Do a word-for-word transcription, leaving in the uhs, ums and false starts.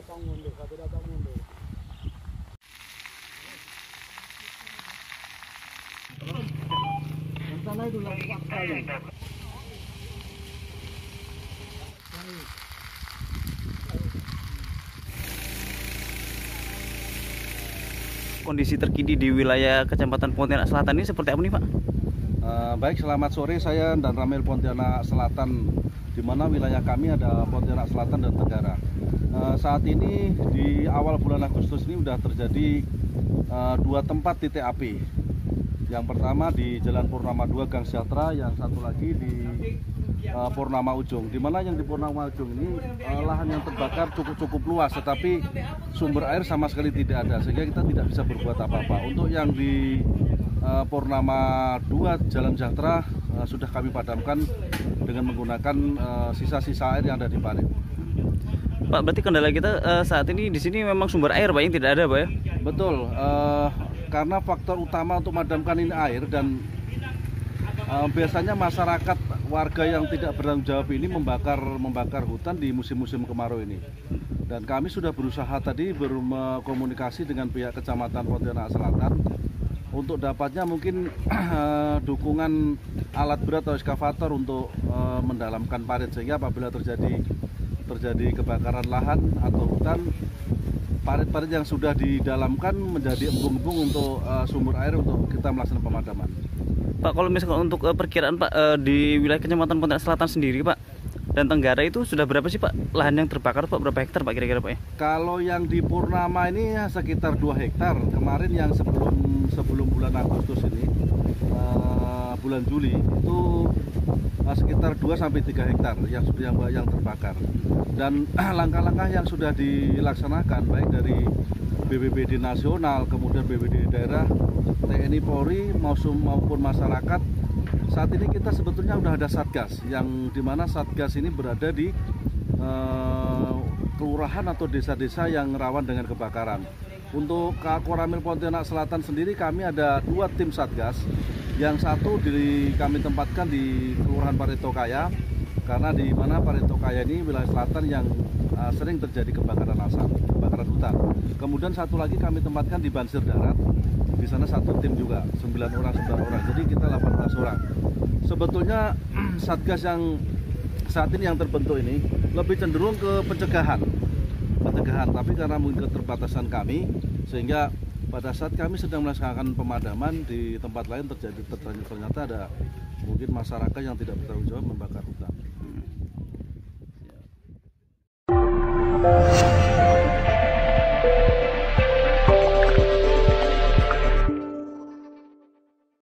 datang mundur, satu datang mundur. Yang sana itu lagi paksa ya. Kondisi terkini di wilayah Kecamatan Pontianak Selatan ini seperti apa nih, Pak? Uh, baik, selamat sore, saya dan Ramil Pontianak Selatan, di mana wilayah kami ada Pontianak Selatan dan Tenggara. Uh, saat ini di awal bulan Agustus ini sudah terjadi uh, dua tempat titik api. Yang pertama di Jalan Purnama dua Gang Sejahtera, yang satu lagi di uh, Purnama Ujung. Di mana yang di Purnama Ujung ini uh, lahan yang terbakar cukup cukup luas, tetapi sumber air sama sekali tidak ada, sehingga kita tidak bisa berbuat apa-apa. Untuk yang di uh, Purnama dua Jalan Sejahtera uh, sudah kami padamkan dengan menggunakan sisa-sisa uh, air yang ada di parit. Pak, berarti kendala kita uh, saat ini di sini memang sumber air, Pak, yang tidak ada, Pak ya? Betul, uh, karena faktor utama untuk memadamkan ini air, dan uh, biasanya masyarakat warga yang tidak bertanggung jawab ini membakar membakar hutan di musim-musim kemarau ini. Dan kami sudah berusaha tadi berkomunikasi dengan pihak Kecamatan Pontianak Selatan untuk dapatnya mungkin uh, dukungan alat berat atau ekskavator untuk uh, mendalamkan parit, sehingga apabila terjadi terjadi kebakaran lahan atau hutan, parit-parit yang sudah didalamkan menjadi embung-embung untuk uh, sumber air untuk kita melaksanakan pemadaman. Pak, kalau misalkan untuk uh, perkiraan Pak uh, di wilayah Kecamatan Pontianak Selatan sendiri, Pak, dan Tenggara itu sudah berapa sih, Pak, lahan yang terbakar, Pak? Berapa hektar, Pak, kira-kira, Pak ya? Kalau yang di Purnama ini sekitar dua hektar. Kemarin yang sebelum sebelum bulan Agustus ini, uh, bulan Juli itu uh, sekitar dua sampai tiga hektar yang sudah yang, yang terbakar. Dan langkah-langkah yang sudah dilaksanakan baik dari B P B D nasional, kemudian B P B D daerah, T N I Polri maupun masyarakat, saat ini kita sebetulnya sudah ada satgas, yang dimana satgas ini berada di uh, kelurahan atau desa-desa yang rawan dengan kebakaran. Untuk Koramil Pontianak Selatan sendiri kami ada dua tim satgas, yang satu di, kami tempatkan di Kelurahan Paritokaya, karena di mana Paritokaya ini wilayah selatan yang uh, sering terjadi kebakaran asap, kebakaran hutan. Kemudian satu lagi kami tempatkan di Bansir Darat, di sana satu tim juga, sembilan orang, sembilan orang, jadi kita delapan belas orang. Sebetulnya satgas yang saat ini yang terbentuk ini lebih cenderung ke pencegahan, pencegahan. Tapi karena mungkin keterbatasan kami, sehingga pada saat kami sedang melaksanakan pemadaman di tempat lain terjadi ternyata ada mungkin masyarakat yang tidak bertanggung jawab membakar hutan.